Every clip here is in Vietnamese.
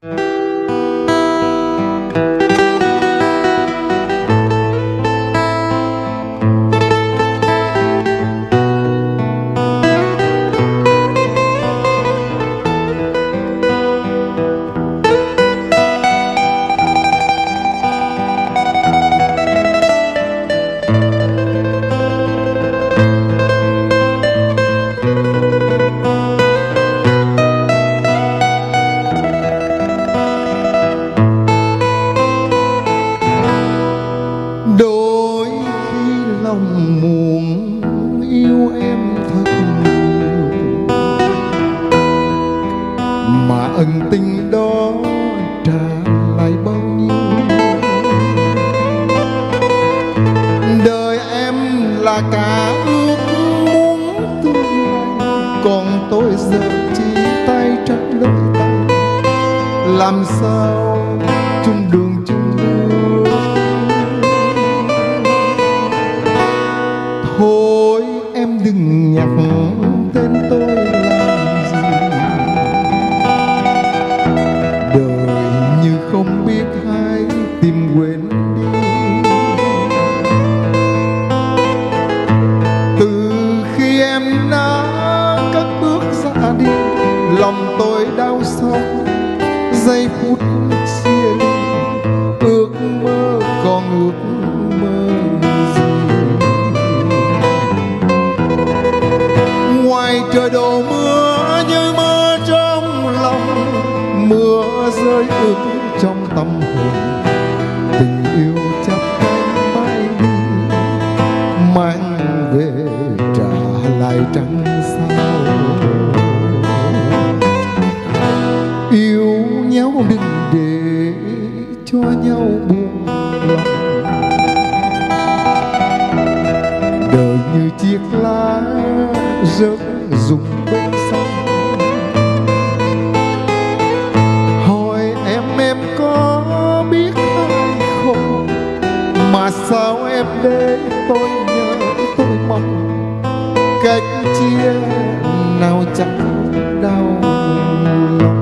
Đôi khi lòng muốn yêu em thật nhiều, mà ân tình đó trả lại bao nhiêu. Đời em là cả ước muốn tương lai, còn tôi giờ chỉ tay trắng đôi tay. Làm sao chung đường chung bước, thôi em đừng nhắc tên tôi làm gì. Đời như không biết hay tìm quên đi. Từ khi em đã cất bước ra đi, lòng tôi đau xót giây phút chia ly. Ước mơ còn ước mơ gì, ngoài trời đổ mưa như mưa trong lòng, mưa rơi ướt trong tâm hồn. Tình yêu chắp cánh bay đi, mang về trả lại trăng sao. Yêu nhau đừng để cho nhau buông lòng. Đời như chiếc lá rớt rụng bên sông. Hỏi em có biết hay không, mà sao em để tôi nhớ tôi mong. Cách chia nào chẳng đau lòng.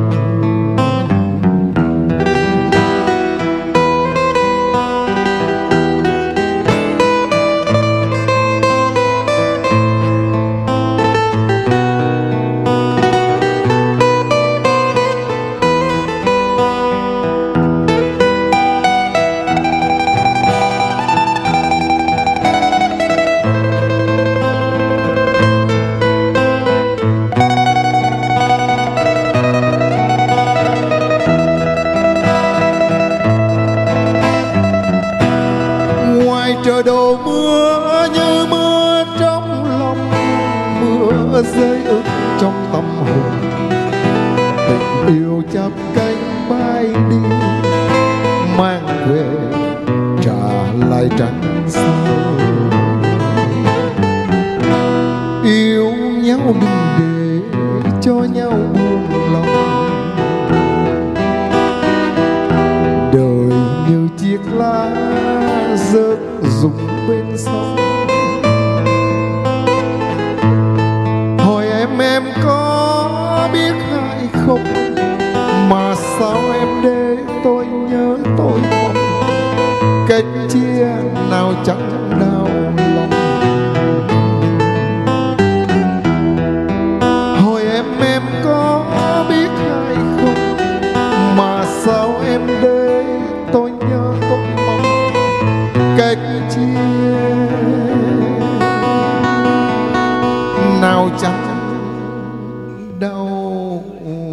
Trời đổ mưa như mưa trong lòng, mưa rơi ướt trong tâm hồn. Tình yêu chắp cánh bay đi, mang về trả lại trăng sao. Yêu nhau đừng để cho nhau buông lòng. Đời như chiếc lá rớt rụng bên sông. Hỏi em có biết hay không, mà sao em để tôi nhớ tôi mong. Cách chia nào chẳng đau lòng. Hỏi em có biết hay không, mà sao em để tôi nhớ tôi mong. Cách chia nào chẳng đau